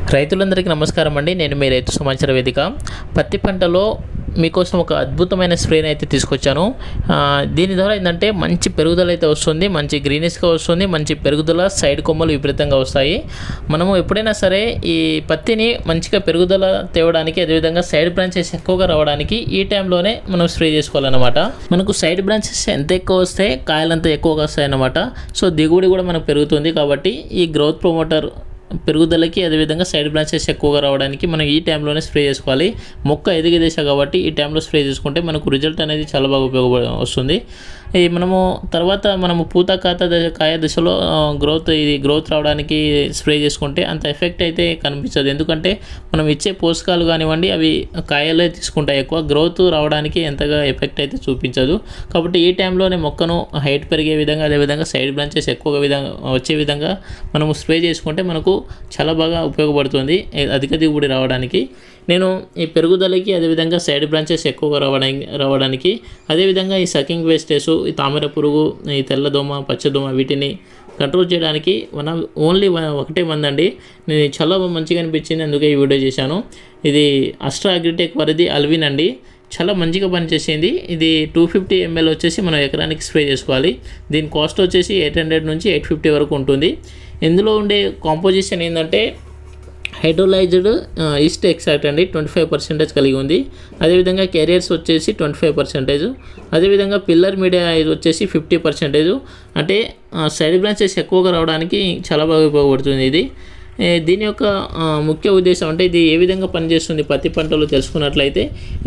రైతులందరికీ నమస్కారం అండి. నేను మీ రైతు సమాచార వేదిక. పత్తి పంటలో మీకోసం ఒక అద్భుతమైన స్ప్రేని అయితే తీసుకొచ్చాను. దీని ద్వారా ఏంటంటే మంచి పెరుగుదల అయితే వస్తుంది, మంచి గ్రీనిష్గా వస్తుంది, మంచి పెరుగుదల, సైడ్ కొమ్మలు విపరీతంగా వస్తాయి. మనము ఎప్పుడైనా సరే ఈ పత్తిని మంచిగా పెరుగుదల తేవడానికి, అదేవిధంగా సైడ్ బ్రాంచెస్ ఎక్కువగా రావడానికి ఈ టైంలోనే మనం స్ప్రే చేసుకోవాలన్నమాట. మనకు సైడ్ బ్రాంచెస్ ఎంత ఎక్కువ వస్తే కాయలంతా ఎక్కువగా వస్తాయి అన్నమాట. సో దిగుబడి కూడా మనకు పెరుగుతుంది. కాబట్టి ఈ గ్రోత్ ప్రమోటర్ పెరుగుదలకి, అదేవిధంగా సైడ్ బ్రాంచెస్ ఎక్కువగా రావడానికి మనం ఈ టైంలోనే స్ప్రే చేసుకోవాలి. మొక్క ఎదిగే దశ కాబట్టి ఈ టైంలో స్ప్రే చేసుకుంటే మనకు రిజల్ట్ అనేది చాలా బాగా వస్తుంది. మనము తర్వాత మనము పూత కాయ దశలో గ్రోత్ రావడానికి స్ప్రే చేసుకుంటే అంత ఎఫెక్ట్ అయితే కనిపించదు. ఎందుకంటే మనం ఇచ్చే పోషకాలు కానివ్వండి అవి కాయలే తీసుకుంటాయి, ఎక్కువ గ్రోత్ రావడానికి ఎంతగా ఎఫెక్ట్ అయితే చూపించదు. కాబట్టి ఈ టైంలోనే మొక్కను హైట్ పెరిగే విధంగా, అదేవిధంగా సైడ్ బ్రాంచెస్ ఎక్కువగా వచ్చే విధంగా మనము స్ప్రే చేసుకుంటే మనకు చాలా బాగా ఉపయోగపడుతుంది అధిక దిగుబడి రావడానికి. నేను ఈ పెరుగుదలకి, అదేవిధంగా సైడ్ బ్రాంచెస్ ఎక్కువగా రావడానికి అదేవిధంగా ఈ సకింగ్ వేస్టేజ్, ఈ తామర పురుగు, ఈ తెల్లదోమ, పచ్చదోమ వీటిని కంట్రోల్ చేయడానికి ఓన్లీ ఒకటే మందండి. నేను చాలా మంచిగా అనిపించింది, అందుకే ఈ వీడియో చేశాను. ఇది అస్ట్రా అగ్రిటెక్ వారిది అల్విన్ అండి. చాలా మంచిగా పనిచేసింది. ఇది 250 ml వచ్చేసి మనం ఎకరానికి స్ప్రే చేసుకోవాలి. దీని కాస్ట్ వచ్చేసి 800 నుంచి 850 వరకు ఉంటుంది. ఇందులో ఉండే కాంపోజిషన్ ఏంటంటే హైడ్రోలైజ్డ్ ఈస్ట్ ఎక్స్ట్రాక్ట్ అండి, 25% కలిగి ఉంది. అదేవిధంగా కెరియర్స్ వచ్చేసి 25%, అదేవిధంగా పిల్లర్ మీడియా ఇది వచ్చేసి 50%. అంటే సైడ్ బ్రాంచెస్ ఎక్కువగా రావడానికి చాలా బాగా ఉపయోగపడుతుంది ఇది. దీని యొక్క ముఖ్య ఉద్దేశం అంటే ఇది ఏ విధంగా పనిచేస్తుంది పత్తి పంటలో తెలుసుకున్నట్లయితే,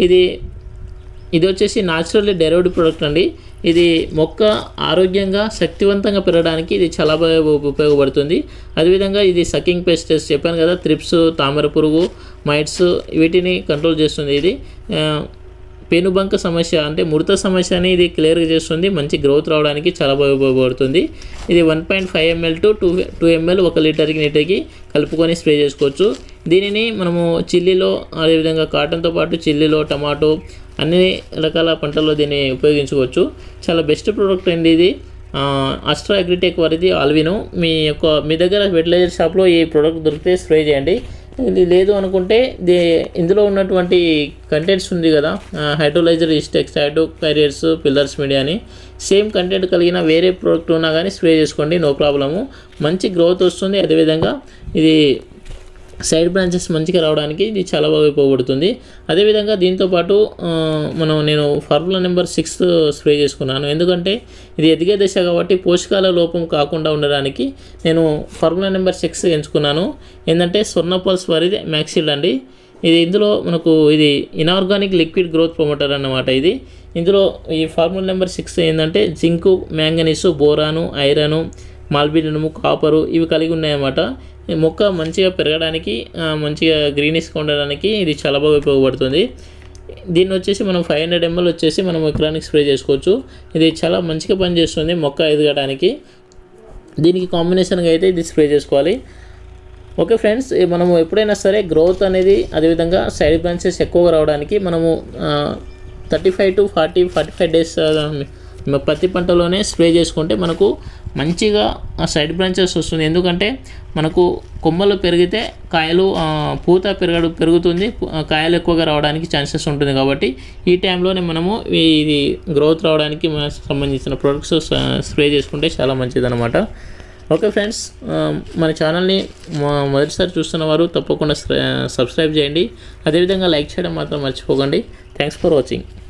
ఇది వచ్చేసి న్యాచురల్లీ డెరైవ్డ్ ప్రోడక్ట్ అండి. ఇది మొక్క ఆరోగ్యంగా శక్తివంతంగా పెరగడానికి ఇది చాలా బాగా ఉపయోగపడుతుంది. అదేవిధంగా ఇది సకింగ్ పెస్టెస్ చెప్పాను కదా, త్రిప్స్, తామర పురుగు, మైట్స్ వీటిని కంట్రోల్ చేస్తుంది. ఇది పేనుబంక సమస్య అంటే ముడత సమస్యని ఇది క్లియర్గా చేస్తుంది. మంచి గ్రోత్ రావడానికి చాలా బాగా ఉపయోగపడుతుంది. ఇది 1.5 ml to 2 ml 1 లీటర్కి నీటికి కలుపుకొని స్ప్రే చేసుకోవచ్చు. దీనిని మనము చిల్లీలో, అదేవిధంగా కాటన్తో పాటు చిల్లీలో, టమాటో అన్ని రకాల పంటల్లో దీన్ని ఉపయోగించుకోవచ్చు. చాలా బెస్ట్ ప్రోడక్ట్ అండి ఇది. అస్ట్రా అగ్రిటెక్ వారిది అల్వినో. మీ దగ్గర ఫెర్టిలైజర్ షాప్లో ఈ ప్రోడక్ట్ దొరికితే స్ప్రే చేయండి. ఇది లేదు అనుకుంటే ఇందులో ఉన్నటువంటి కంటెంట్స్ ఉంది కదా, hydrolyser yeast extract, carriers, fillers media అని సేమ్ కంటెంట్ కలిగిన వేరే ప్రోడక్ట్ ఉన్నా కానీ స్ప్రే చేసుకోండి, నో ప్రాబ్లము. మంచి గ్రోత్ వస్తుంది. అదేవిధంగా ఇది సైడ్ బ్రాంచెస్ మంచిగా రావడానికి ఇది చాలా బాగా ఉపయోగపడుతుంది. అదేవిధంగా దీంతోపాటు నేను ఫార్ములా నెంబర్ 6 స్ప్రే చేసుకున్నాను. ఎందుకంటే ఇది ఎదిగే దశ కాబట్టి పోషకాల లోపం కాకుండా ఉండడానికి నేను ఫార్ములా నెంబర్ 6 ఎంచుకున్నాను. ఏంటంటే స్వర్ణపల్స్ వారిది మ్యాక్సిల్డ్ అండి. ఇందులో మనకు ఇది ఇనార్గానిక్ లిక్విడ్ గ్రోత్ ప్రమోటర్ అన్నమాట. ఇందులో ఈ ఫార్ములా నెంబర్ 6 ఏంటంటే zinc, manganese, boron, iron, molybdenum, copper ఇవి కలిగి ఉన్నాయన్నమాట. మొక్క మంచిగా పెరగడానికి, మంచిగా గ్రీనిష్గా ఉండడానికి ఇది చాలా బాగా ఉపయోగపడుతుంది. దీన్ని వచ్చేసి మనం 500 ml వచ్చేసి మనం ఎకరానికి స్ప్రే చేసుకోవచ్చు. ఇది చాలా మంచిగా పనిచేస్తుంది మొక్క ఎదగడానికి. దీనికి కాంబినేషన్గా అయితే ఇది స్ప్రే చేసుకోవాలి. ఓకే ఫ్రెండ్స్, మనము ఎప్పుడైనా సరే గ్రోత్ అనేది, అదేవిధంగా సైడ్ బ్రాంచెస్ ఎక్కువగా రావడానికి మనము 35 to 45 days పత్తి పంటలోనే స్ప్రే చేసుకుంటే మనకు మంచిగా సైడ్ బ్రాంచెస్ వస్తుంది. ఎందుకంటే మనకు కొమ్మలు పెరిగితే కాయలు, పూత పెరుగుతుంది, కాయలు ఎక్కువగా రావడానికి ఛాన్సెస్ ఉంటుంది. కాబట్టి ఈ టైంలోనే మనము ఇది గ్రోత్ రావడానికి సంబంధించిన ప్రొడక్ట్స్ స్ప్రే చేసుకుంటే చాలా మంచిదన్నమాట. ఓకే ఫ్రెండ్స్, మన ఛానల్ని మొదటిసారి చూస్తున్న వారు తప్పకుండా సబ్స్క్రైబ్ చేయండి. అదేవిధంగా లైక్ చేయడం మాత్రం మర్చిపోకండి. Thanks for watching.